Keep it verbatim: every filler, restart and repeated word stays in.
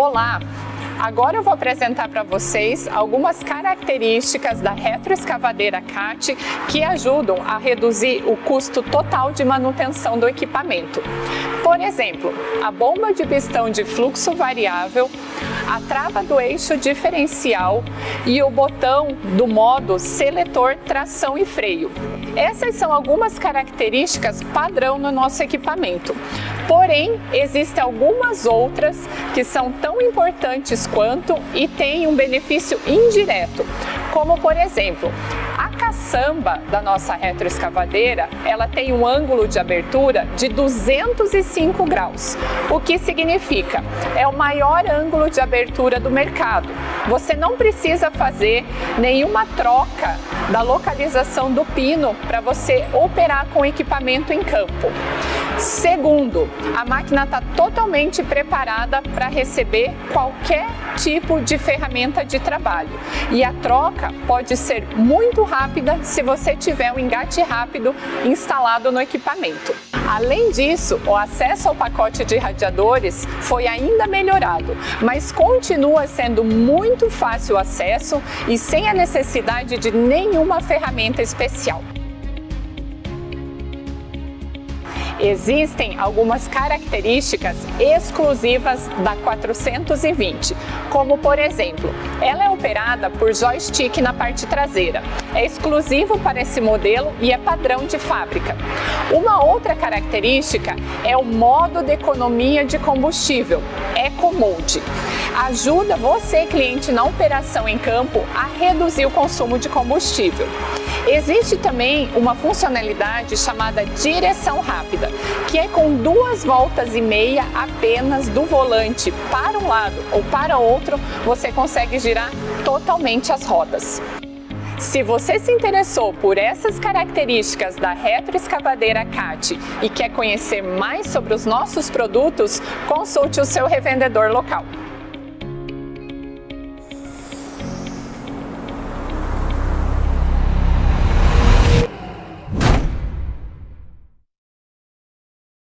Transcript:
Olá! Agora eu vou apresentar para vocês algumas características da retroescavadeira C A T que ajudam a reduzir o custo total de manutenção do equipamento. Por exemplo, a bomba de pistão de fluxo variável, a trava do eixo diferencial e o botão do modo seletor tração e freio. Essas são algumas características padrão no nosso equipamento. Porém, existem algumas outras que são tão importantes quanto e têm um benefício indireto, como por exemplo, a caçamba da nossa retroescavadeira, ela tem um ângulo de abertura de duzentos e cinco graus, o que significa é o maior ângulo de abertura do mercado. Você não precisa fazer nenhuma troca da localização do pino para você operar com o equipamento em campo. Segundo, a máquina está totalmente preparada para receber qualquer tipo de ferramenta de trabalho e a troca pode ser muito rápida se você tiver um engate rápido instalado no equipamento. Além disso, o acesso ao pacote de radiadores foi ainda melhorado, mas continua sendo muito fácil o acesso e sem a necessidade de nenhuma ferramenta especial. Existem algumas características exclusivas da quatrocentos e vinte, como por exemplo, ela é operada por joystick na parte traseira, é exclusivo para esse modelo e é padrão de fábrica. Uma outra característica é o modo de economia de combustível, Eco Mode. Ajuda você, cliente, na operação em campo a reduzir o consumo de combustível. Existe também uma funcionalidade chamada direção rápida, que é com duas voltas e meia apenas do volante para um lado ou para outro, você consegue girar totalmente as rodas. Se você se interessou por essas características da retroescavadeira C A T e quer conhecer mais sobre os nossos produtos, consulte o seu revendedor local.